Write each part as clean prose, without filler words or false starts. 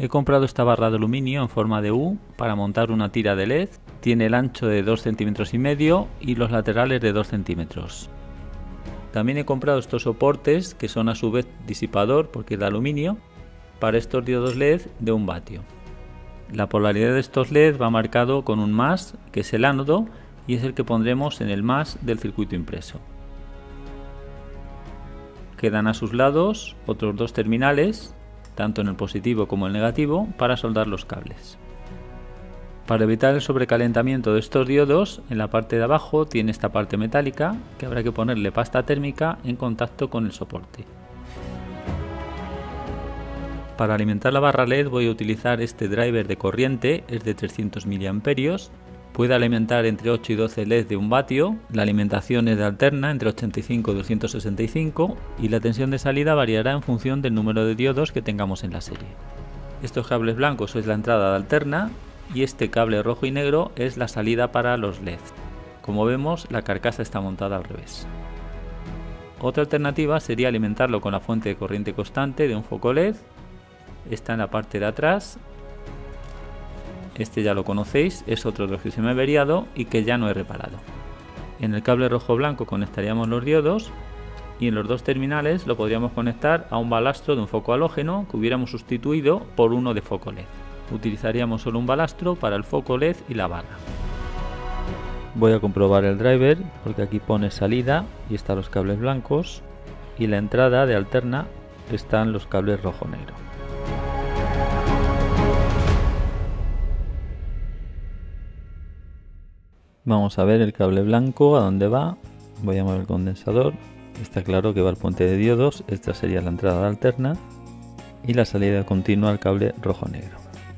He comprado esta barra de aluminio en forma de U para montar una tira de LED. Tiene el ancho de 2,5 cm y los laterales de 2 cm. También he comprado estos soportes que son a su vez disipador porque es de aluminio para estos diodos LED de 1 vatio. La polaridad de estos LED va marcado con un más, que es el ánodo, y es el que pondremos en el más del circuito impreso. Quedan a sus lados otros 2 terminales, tanto en el positivo como el negativo, para soldar los cables. Para evitar el sobrecalentamiento de estos diodos, en la parte de abajo tiene esta parte metálica que habrá que ponerle pasta térmica en contacto con el soporte. Para alimentar la barra LED voy a utilizar este driver de corriente, es de 300 mA. Puede alimentar entre 8 y 12 LED de 1 vatio, la alimentación es de alterna entre 85 y 265 y la tensión de salida variará en función del número de diodos que tengamos en la serie. Estos cables blancos es la entrada de alterna y este cable rojo y negro es la salida para los LED. Como vemos, la carcasa está montada al revés. Otra alternativa sería alimentarlo con la fuente de corriente constante de un foco LED. Está en la parte de atrás. Este ya lo conocéis, es otro de los que se me ha averiado y que ya no he reparado. En el cable rojo-blanco conectaríamos los diodos y en los 2 terminales lo podríamos conectar a un balastro de un foco halógeno que hubiéramos sustituido por uno de foco LED. Utilizaríamos solo un balastro para el foco LED y la barra. Voy a comprobar el driver porque aquí pone salida y están los cables blancos y la entrada de alterna están los cables rojo-negro. Vamos a ver el cable blanco a dónde va. Voy a mover el condensador. Está claro que va al puente de diodos. Esta sería la entrada de alterna y la salida continua al cable rojo-negro.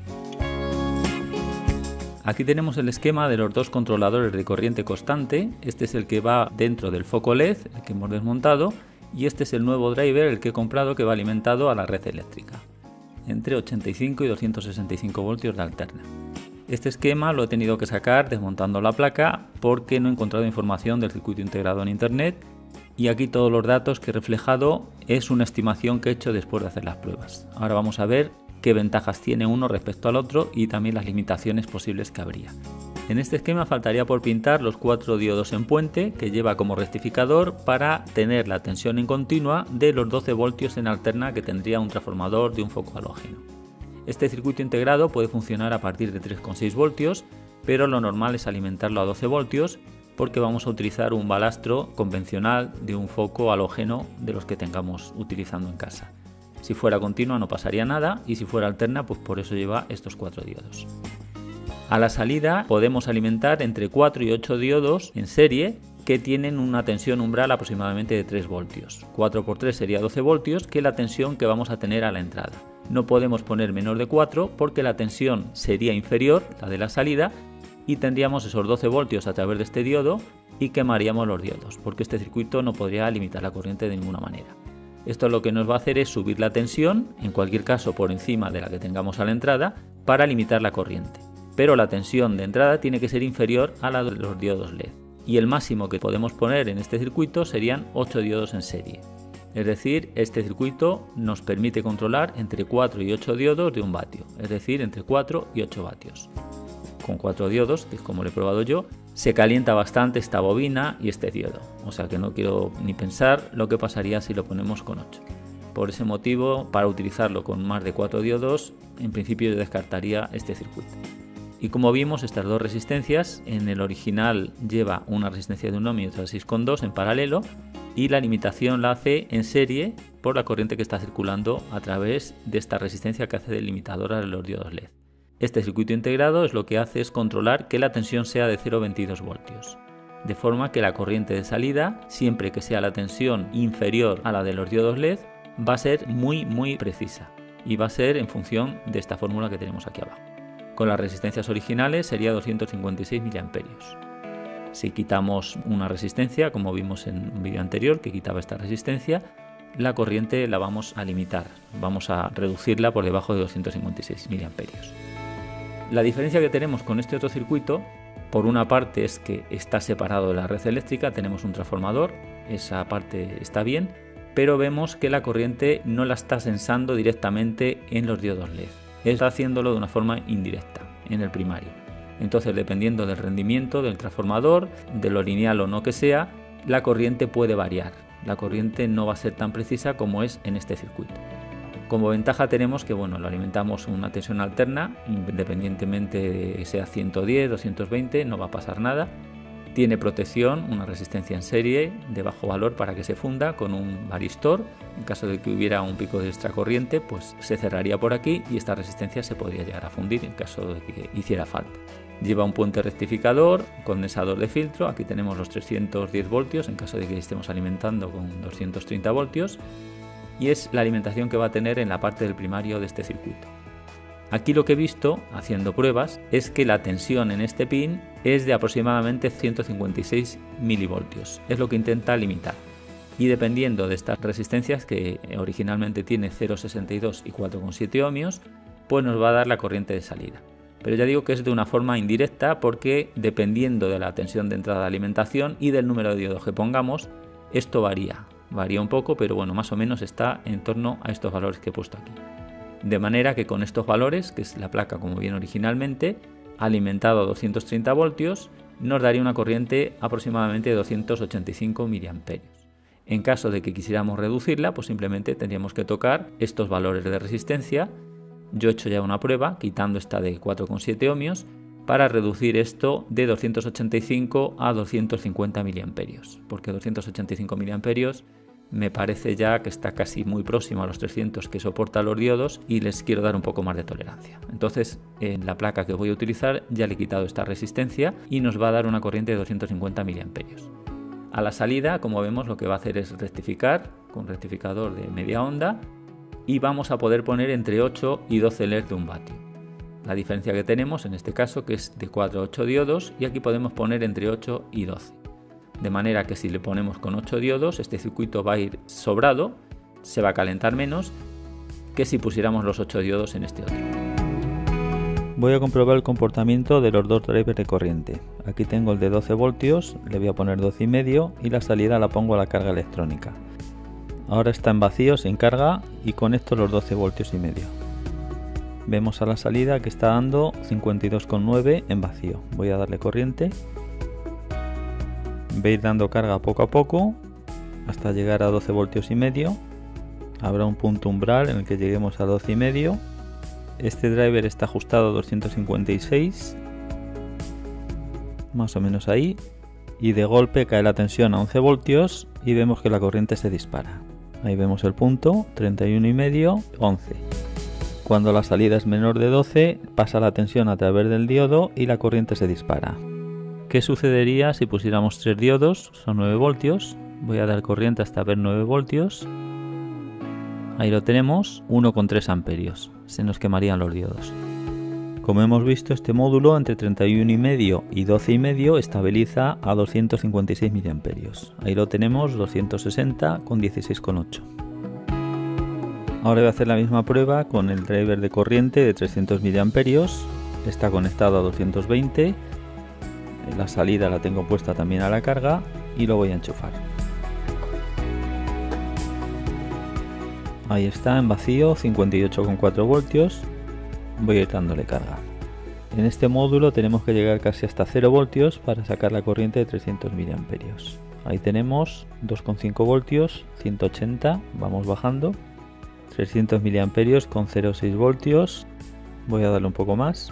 Aquí tenemos el esquema de los 2 controladores de corriente constante. Este es el que va dentro del foco LED, el que hemos desmontado, y este es el nuevo driver, el que he comprado, que va alimentado a la red eléctrica, entre 85 y 265 voltios de alterna. Este esquema lo he tenido que sacar desmontando la placa porque no he encontrado información del circuito integrado en internet y aquí todos los datos que he reflejado es una estimación que he hecho después de hacer las pruebas. Ahora vamos a ver qué ventajas tiene uno respecto al otro y también las limitaciones posibles que habría. En este esquema faltaría por pintar los 4 diodos en puente que lleva como rectificador para tener la tensión en continua de los 12 voltios en alterna que tendría un transformador de un foco halógeno. Este circuito integrado puede funcionar a partir de 3,6 voltios, pero lo normal es alimentarlo a 12 voltios porque vamos a utilizar un balastro convencional de un foco halógeno de los que tengamos utilizando en casa. Si fuera continua no pasaría nada y si fuera alterna, pues por eso lleva estos 4 diodos. A la salida podemos alimentar entre 4 y 8 diodos en serie que tienen una tensión umbral aproximadamente de 3 voltios. 4 por 3 sería 12 voltios, que es la tensión que vamos a tener a la entrada. No podemos poner menor de 4 porque la tensión sería inferior, la de la salida, y tendríamos esos 12 voltios a través de este diodo y quemaríamos los diodos, porque este circuito no podría limitar la corriente de ninguna manera. Esto lo que nos va a hacer es subir la tensión, en cualquier caso por encima de la que tengamos a la entrada, para limitar la corriente. Pero la tensión de entrada tiene que ser inferior a la de los diodos LED. Y el máximo que podemos poner en este circuito serían 8 diodos en serie. Es decir, este circuito nos permite controlar entre 4 y 8 diodos de 1 vatio, es decir, entre 4 y 8 vatios. Con 4 diodos, que es como lo he probado yo, se calienta bastante esta bobina y este diodo. O sea que no quiero ni pensar lo que pasaría si lo ponemos con 8. Por ese motivo, para utilizarlo con más de 4 diodos, en principio yo descartaría este circuito. Y como vimos, estas 2 resistencias, en el original lleva una resistencia de 1 ohm y otra de 6,2 en paralelo, y la limitación la hace en serie por la corriente que está circulando a través de esta resistencia que hace de limitadora de los diodos LED. Este circuito integrado es lo que hace es controlar que la tensión sea de 0,22 voltios, de forma que la corriente de salida, siempre que sea la tensión inferior a la de los diodos LED, va a ser muy precisa y va a ser en función de esta fórmula que tenemos aquí abajo. Con las resistencias originales sería 256 mA. Si quitamos una resistencia, como vimos en un vídeo anterior que quitaba esta resistencia, la corriente la vamos a limitar, vamos a reducirla por debajo de 256 mA. La diferencia que tenemos con este otro circuito, por una parte es que está separado de la red eléctrica, tenemos un transformador, esa parte está bien, pero vemos que la corriente no la está sensando directamente en los diodos LED. está haciéndolo de una forma indirecta en el primario. Entonces, dependiendo del rendimiento del transformador, de lo lineal o no que sea, la corriente puede variar. La corriente no va a ser tan precisa como es en este circuito. Como ventaja tenemos que lo alimentamos una tensión alterna, independientemente de sea 110 o 220, no va a pasar nada. Tiene protección, una resistencia en serie de bajo valor para que se funda con un varistor. En caso de que hubiera un pico de extracorriente, pues se cerraría por aquí y esta resistencia se podría llegar a fundir en caso de que hiciera falta. Lleva un puente rectificador, condensador de filtro, aquí tenemos los 310 voltios en caso de que estemos alimentando con 230 voltios y es la alimentación que va a tener en la parte del primario de este circuito. Aquí lo que he visto, haciendo pruebas, es que la tensión en este pin es de aproximadamente 156 milivoltios, es lo que intenta limitar. Y dependiendo de estas resistencias, que originalmente tiene 0,62 y 4,7 ohmios, pues nos va a dar la corriente de salida. Pero ya digo que es de una forma indirecta porque dependiendo de la tensión de entrada de alimentación y del número de diodos que pongamos, esto varía un poco, pero más o menos está en torno a estos valores que he puesto aquí. De manera que con estos valores, que es la placa como viene originalmente, alimentado a 230 voltios, nos daría una corriente aproximadamente de 285 miliamperios. En caso de que quisiéramos reducirla, pues simplemente tendríamos que tocar estos valores de resistencia. Yo he hecho ya una prueba, quitando esta de 4,7 ohmios, para reducir esto de 285 a 250 miliamperios, porque 285 miliamperios me parece ya que está casi muy próximo a los 300 que soporta los diodos y les quiero dar un poco más de tolerancia. Entonces, en la placa que voy a utilizar ya le he quitado esta resistencia y nos va a dar una corriente de 250 miliamperios. A la salida, como vemos, lo que va a hacer es rectificar con rectificador de media onda y vamos a poder poner entre 8 y 12 LEDs de 1 vatio. La diferencia que tenemos en este caso que es de 4 a 8 diodos y aquí podemos poner entre 8 y 12. De manera que si le ponemos con 8 diodos, este circuito va a ir sobrado, se va a calentar menos que si pusiéramos los 8 diodos en este otro. Voy a comprobar el comportamiento de los dos drivers de corriente. Aquí tengo el de 12 voltios, le voy a poner 12,5 y la salida la pongo a la carga electrónica. Ahora está en vacío, sin carga y conecto los 12 voltios y medio. Vemos a la salida que está dando 52,9 en vacío. Voy a darle corriente. Voy a ir dando carga poco a poco hasta llegar a 12 voltios y medio. Habrá un punto umbral en el que lleguemos a 12,5. Este driver está ajustado a 256, más o menos ahí, y de golpe cae la tensión a 11 voltios y vemos que la corriente se dispara. Ahí vemos el punto, 31,5, 11. Cuando la salida es menor de 12, pasa la tensión a través del diodo y la corriente se dispara. ¿Qué sucedería si pusiéramos 3 diodos? Son 9 voltios. Voy a dar corriente hasta ver 9 voltios. Ahí lo tenemos, 1,3 amperios. Se nos quemarían los diodos. Como hemos visto, este módulo entre 31,5 y 12,5 estabiliza a 256 miliamperios. Ahí lo tenemos, 260 con 16,8. Ahora voy a hacer la misma prueba con el driver de corriente de 300 miliamperios. Está conectado a 220. La salida la tengo puesta también a la carga y lo voy a enchufar. Ahí está en vacío, 58,4 voltios. Voy a ir dándole carga. En este módulo tenemos que llegar casi hasta 0 voltios para sacar la corriente de 300 miliamperios. Ahí tenemos 2,5 voltios, 180, vamos bajando. 300 miliamperios con 0,6 voltios. Voy a darle un poco más.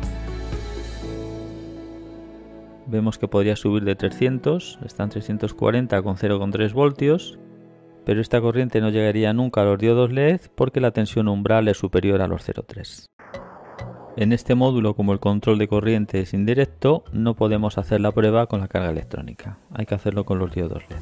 Vemos que podría subir de 300, están 340 con 0,3 voltios, pero esta corriente no llegaría nunca a los diodos LED porque la tensión umbral es superior a los 0,3. En este módulo, como el control de corriente es indirecto, no podemos hacer la prueba con la carga electrónica, hay que hacerlo con los diodos LED.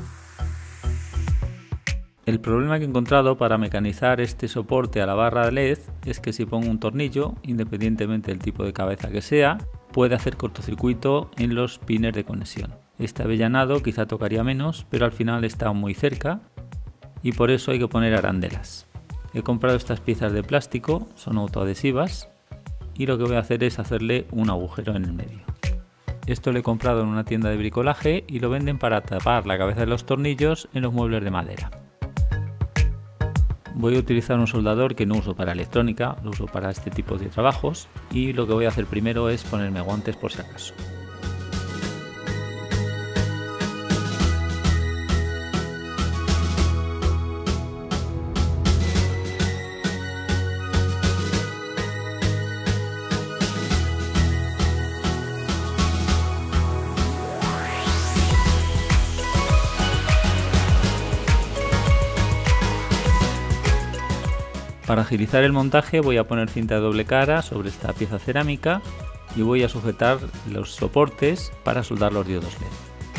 El problema que he encontrado para mecanizar este soporte a la barra LED es que si pongo un tornillo, independientemente del tipo de cabeza que sea, puede hacer cortocircuito en los pines de conexión. Este avellanado quizá tocaría menos, pero al final está muy cerca y por eso hay que poner arandelas. He comprado estas piezas de plástico, son autoadhesivas y lo que voy a hacer es hacerle un agujero en el medio. Esto lo he comprado en una tienda de bricolaje y lo venden para tapar la cabeza de los tornillos en los muebles de madera. Voy a utilizar un soldador que no uso para electrónica, lo uso para este tipo de trabajos, y lo que voy a hacer primero es ponerme guantes por si acaso. Para agilizar el montaje voy a poner cinta de doble cara sobre esta pieza cerámica y voy a sujetar los soportes para soldar los diodos LED.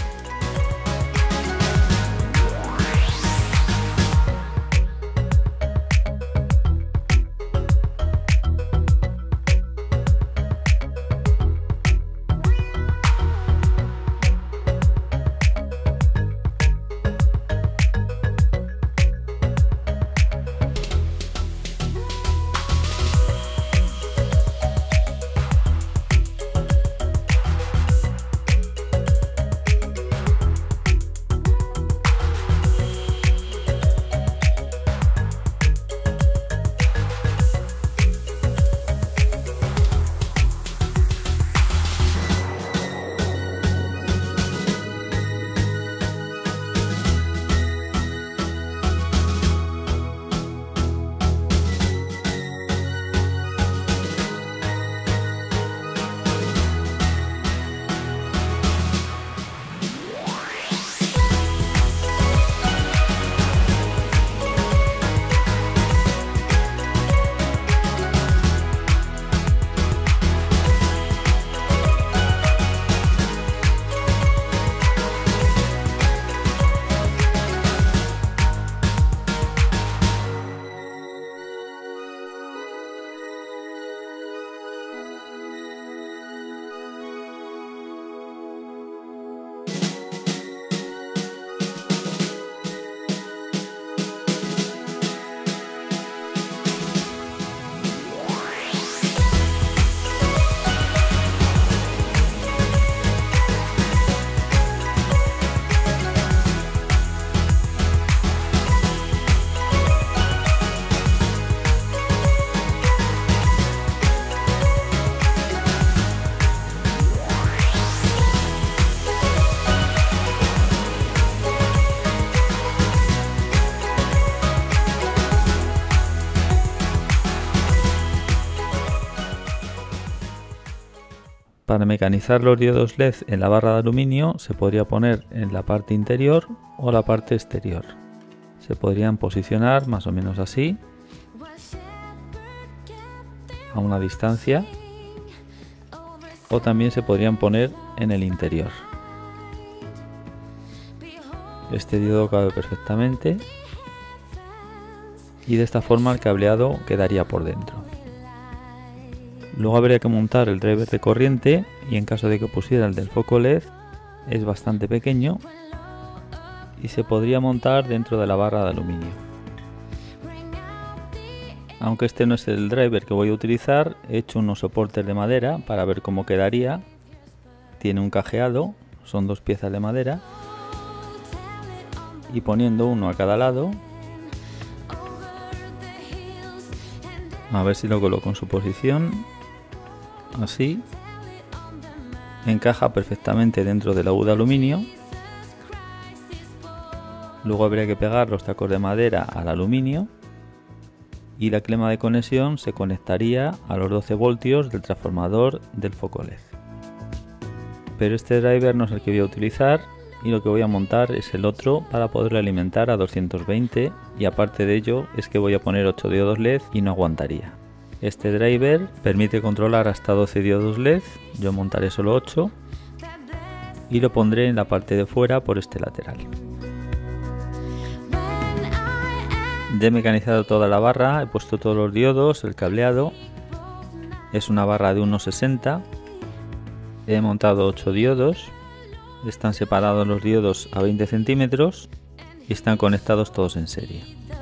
Para mecanizar los diodos LED en la barra de aluminio se podría poner en la parte interior o la parte exterior. Se podrían posicionar más o menos así, a una distancia, o también se podrían poner en el interior. Este diodo cabe perfectamente y de esta forma el cableado quedaría por dentro. Luego habría que montar el driver de corriente y en caso de que pusiera el del foco LED es bastante pequeño y se podría montar dentro de la barra de aluminio. Aunque este no es el driver que voy a utilizar, he hecho unos soportes de madera para ver cómo quedaría. Tiene un cajeado, son dos piezas de madera y poniendo uno a cada lado, a ver si lo coloco en su posición. Así encaja perfectamente dentro del agudo de aluminio. Luego habría que pegar los tacos de madera al aluminio y la clema de conexión se conectaría a los 12 voltios del transformador del foco LED. Pero este driver no es el que voy a utilizar y lo que voy a montar es el otro para poderlo alimentar a 220, y aparte de ello es que voy a poner 8 diodos LED y no aguantaría. Este driver permite controlar hasta 12 diodos LED, yo montaré solo 8 y lo pondré en la parte de fuera por este lateral. Ya he mecanizado toda la barra, he puesto todos los diodos, el cableado. Es una barra de 1,60. He montado 8 diodos, están separados los diodos a 20 centímetros y están conectados todos en serie.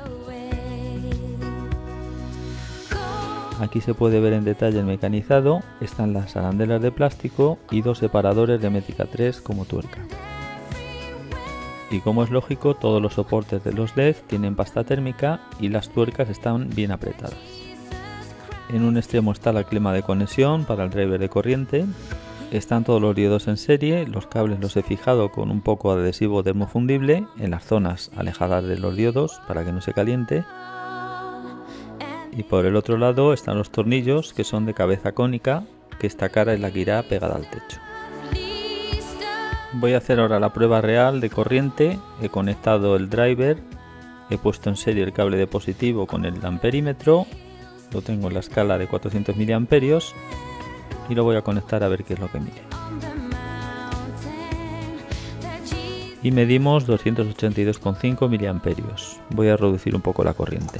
Aquí se puede ver en detalle el mecanizado, están las arandelas de plástico y dos separadores de métrica 3 como tuerca. Y como es lógico, todos los soportes de los LED tienen pasta térmica y las tuercas están bien apretadas. En un extremo está la clema de conexión para el driver de corriente. Están todos los diodos en serie, los cables los he fijado con un poco de adhesivo termofundible en las zonas alejadas de los diodos para que no se caliente. Y por el otro lado están los tornillos, que son de cabeza cónica, que esta cara es la que irá pegada al techo. Voy a hacer ahora la prueba real de corriente. He conectado el driver, he puesto en serie el cable de positivo con el amperímetro, lo tengo en la escala de 400 miliamperios y lo voy a conectar a ver qué es lo que mide. Y medimos 282,5 miliamperios. Voy a reducir un poco la corriente.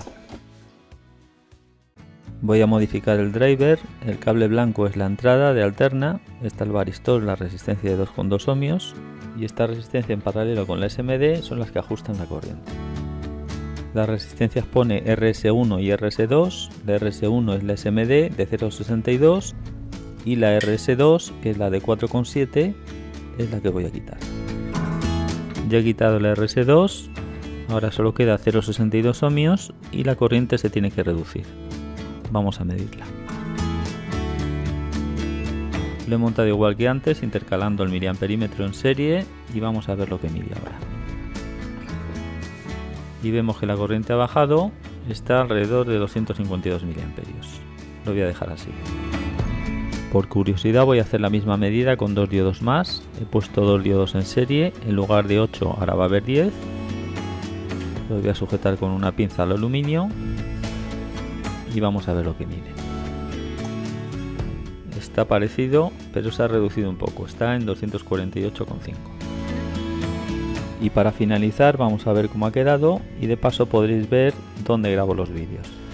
Voy a modificar el driver. El cable blanco es la entrada de alterna, esta el varistor, la resistencia de 2,2 ohmios, y esta resistencia en paralelo con la SMD son las que ajustan la corriente. Las resistencias pone RS1 y RS2. La RS1 es la SMD de 0,62 y la RS2, que es la de 4,7, es la que voy a quitar. Ya he quitado la RS2, ahora solo queda 0,62 ohmios y la corriente se tiene que reducir. Vamos a medirla. Lo he montado igual que antes, intercalando el miliamperímetro en serie, y vamos a ver lo que mide ahora. Y vemos que la corriente ha bajado, está alrededor de 252 miliamperios. Lo voy a dejar así. Por curiosidad voy a hacer la misma medida con dos diodos más. He puesto dos diodos en serie, en lugar de 8 ahora va a haber 10. Lo voy a sujetar con una pinza al aluminio y vamos a ver lo que mide. Está parecido, pero se ha reducido un poco, está en 248,5. Y para finalizar vamos a ver cómo ha quedado y de paso podréis ver dónde grabo los vídeos.